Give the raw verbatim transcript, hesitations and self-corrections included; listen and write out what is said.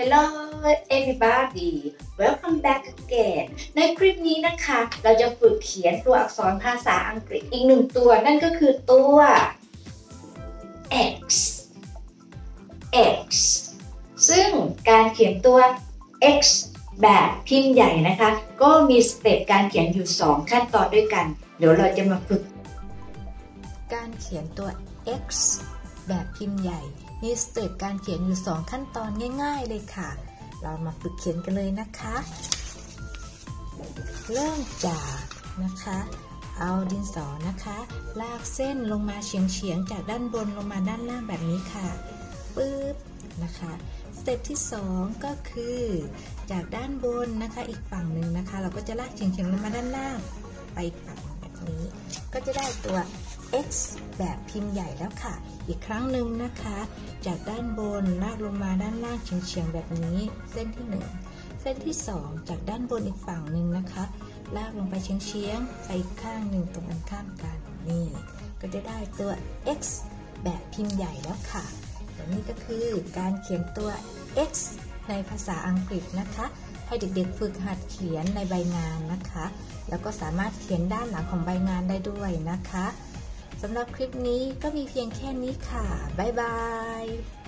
Hello everybody welcome back again ในคลิปนี้นะคะเราจะฝึกเขียนตัวอักษรภาษาอังกฤษอีกหนึ่งตัวนั่นก็คือตัว X X ซึ่งการเขียนตัว X แบบพิมพ์ใหญ่นะคะก็มีสเต็ปการเขียนอยู่สองขั้นตอนด้วยกันเดี๋ยวเราจะมาฝึกการเขียนตัว X แบบพิมพ์ใหญ่มีสเต็ปการเขียนอยู่สองขั้นตอนง่ายๆเลยค่ะเรามาฝึกเขียนกันเลยนะคะเริ่มจากนะคะเอาดินสอนะคะลากเส้นลงมาเฉียงๆจากด้านบนลงมาด้านล่างแบบนี้ค่ะปึ๊บนะคะสเต็ปที่สองก็คือจากด้านบนนะคะอีกฝั่งหนึ่งนะคะเราก็จะลากเฉียงๆลงมาด้านล่างไปอีกฝั่งแบบนี้ก็จะได้ตัว X แบบพิมพ์ใหญ่แล้วค่ะอีกครั้งหนึ่งนะคะจากด้านบนลากลงมาด้านล่างเฉียงๆแบบนี้เส้นที่หนึ่งเส้นที่สองจากด้านบนอีกฝั่งหนึ่งนะคะลากลงไปเฉียงๆไปอีกข้างหนึ่งตรงกันข้ามกันนี่ก็จะได้ตัว X แบบพิมพ์ใหญ่แล้วค่ะและนี่ก็คือการเขียนตัว X ในภาษาอังกฤษนะคะให้เด็กๆฝึกหัดเขียนในใบงานนะคะแล้วก็สามารถเขียนด้านหลังของใบงานได้ด้วยนะคะสำหรับคลิปนี้ก็มีเพียงแค่นี้ค่ะบ๊ายบาย